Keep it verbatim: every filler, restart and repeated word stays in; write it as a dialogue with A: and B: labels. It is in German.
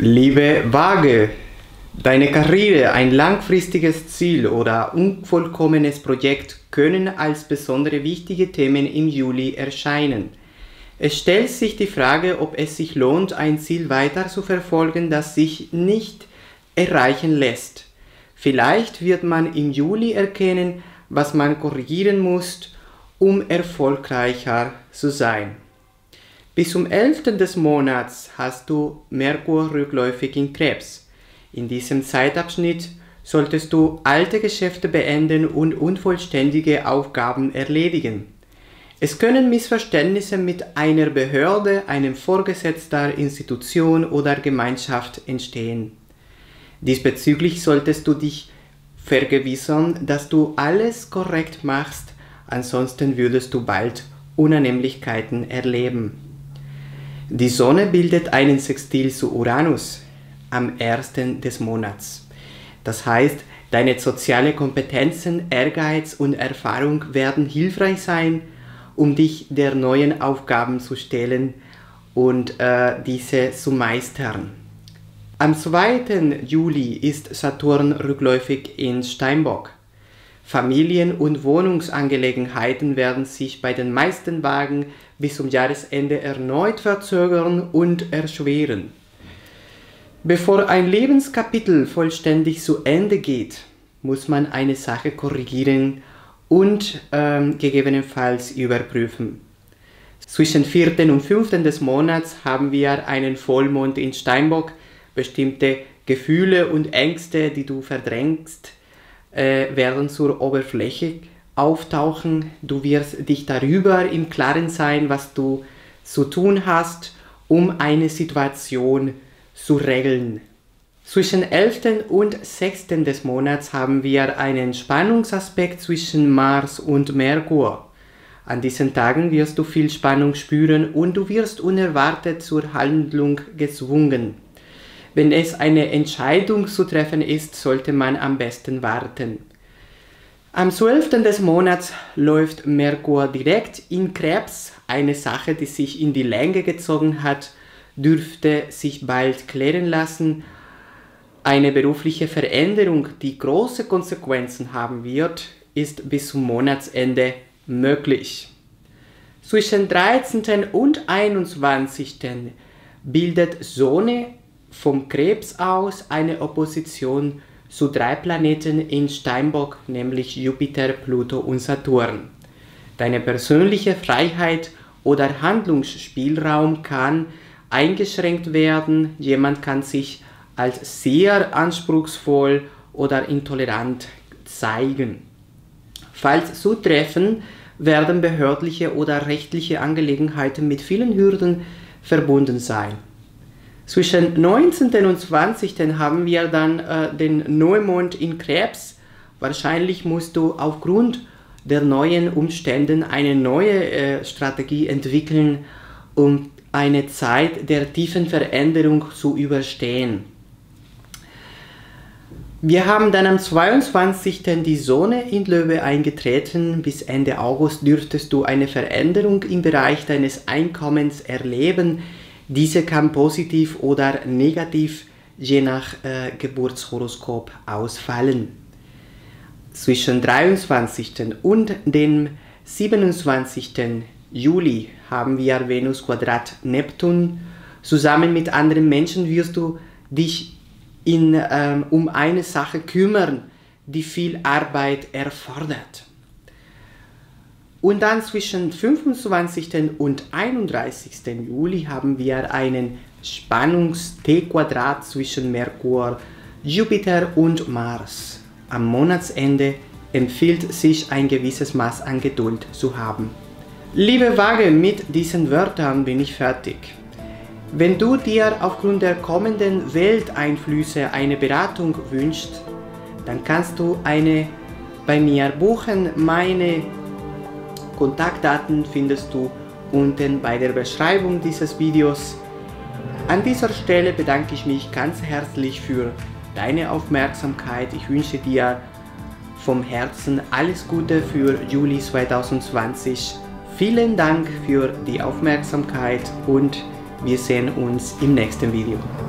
A: Liebe Waage, deine Karriere, ein langfristiges Ziel oder unvollkommenes Projekt können als besonders wichtige Themen im Juli erscheinen. Es stellt sich die Frage, ob es sich lohnt, ein Ziel weiter zu verfolgen, das sich nicht erreichen lässt. Vielleicht wird man im Juli erkennen, was man korrigieren muss, um erfolgreicher zu sein. Bis zum elften des Monats hast du Merkur rückläufig in Krebs. In diesem Zeitabschnitt solltest du alte Geschäfte beenden und unvollständige Aufgaben erledigen. Es können Missverständnisse mit einer Behörde, einem Vorgesetzter, Institution oder Gemeinschaft entstehen. Diesbezüglich solltest du dich vergewissern, dass du alles korrekt machst, ansonsten würdest du bald Unannehmlichkeiten erleben. Die Sonne bildet einen Sextil zu Uranus am ersten des Monats. Das heißt, deine sozialen Kompetenzen, Ehrgeiz und Erfahrung werden hilfreich sein, um dich der neuen Aufgaben zu stellen und äh, diese zu meistern. Am zweiten Juli ist Saturn rückläufig in Steinbock. Familien- und Wohnungsangelegenheiten werden sich bei den meisten Wagen bis zum Jahresende erneut verzögern und erschweren. Bevor ein Lebenskapitel vollständig zu Ende geht, muss man eine Sache korrigieren und ähm, gegebenenfalls überprüfen. Zwischen vierten und fünften des Monats haben wir einen Vollmond in Steinbock. Bestimmte Gefühle und Ängste, die du verdrängst, äh, werden zur Oberfläche auftauchen. Du wirst dich darüber im Klaren sein, was du zu tun hast, um eine Situation zu regeln. Zwischen elften und sechsten des Monats haben wir einen Spannungsaspekt zwischen Mars und Merkur. An diesen Tagen wirst du viel Spannung spüren und du wirst unerwartet zur Handlung gezwungen. Wenn es eine Entscheidung zu treffen ist, sollte man am besten warten. Am zwölften des Monats läuft Merkur direkt in Krebs. Eine Sache, die sich in die Länge gezogen hat, dürfte sich bald klären lassen. Eine berufliche Veränderung, die große Konsequenzen haben wird, ist bis zum Monatsende möglich. Zwischen dreizehnten und einundzwanzigsten bildet Sonne vom Krebs aus eine Opposition zu drei Planeten in Steinbock, nämlich Jupiter, Pluto und Saturn. Deine persönliche Freiheit oder Handlungsspielraum kann eingeschränkt werden. Jemand kann sich als sehr anspruchsvoll oder intolerant zeigen. Falls zutreffen, werden behördliche oder rechtliche Angelegenheiten mit vielen Hürden verbunden sein. Zwischen neunzehnten und zwanzigsten haben wir dann äh, den Neumond in Krebs. Wahrscheinlich musst du aufgrund der neuen Umstände eine neue äh, Strategie entwickeln, um eine Zeit der tiefen Veränderung zu überstehen. Wir haben dann am zweiundzwanzigsten die Sonne in Löwe eingetreten. Bis Ende August dürftest du eine Veränderung im Bereich deines Einkommens erleben. Diese kann positiv oder negativ je nach äh, Geburtshoroskop ausfallen. Zwischen dreiundzwanzigsten und dem siebenundzwanzigsten Juli haben wir Venus Quadrat Neptun. Zusammen mit anderen Menschen wirst du dich in, ähm, um eine Sache kümmern, die viel Arbeit erfordert. Und dann zwischen fünfundzwanzigsten und einunddreißigsten Juli haben wir einen Spannungs-T-Quadrat zwischen Merkur, Jupiter und Mars. Am Monatsende empfiehlt sich ein gewisses Maß an Geduld zu haben. Liebe Waage, mit diesen Wörtern bin ich fertig. Wenn du dir aufgrund der kommenden Welteinflüsse eine Beratung wünschst, dann kannst du eine bei mir buchen. Meine Kontaktdaten findest du unten bei der Beschreibung dieses Videos. An dieser Stelle bedanke ich mich ganz herzlich für deine Aufmerksamkeit. Ich wünsche dir vom Herzen alles Gute für Juli zweitausendzwanzig. Vielen Dank für die Aufmerksamkeit und wir sehen uns im nächsten Video.